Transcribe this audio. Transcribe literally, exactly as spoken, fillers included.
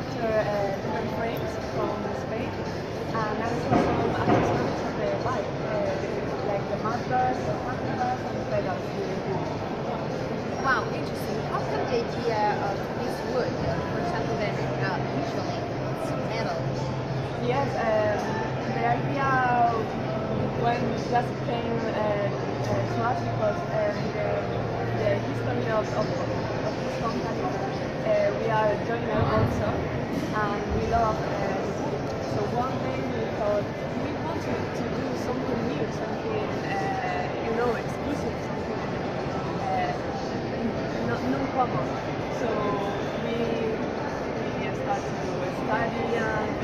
manufacture uh, different frames from Spain and also some accessories of the bike, uh, like the mufflers, the handlebars, and the pedals. Wow, interesting. How come the idea of this wood, for example, then uh, usually it's metal? Yes, um, the idea when just came uh, uh, to us because um, the, the history of, of, of this company, uh, we are joiner also, and we love uh, wood. So one day we thought we want to, to do something new, something uh, you know exclusive, something uh, not non common. So we we start to study and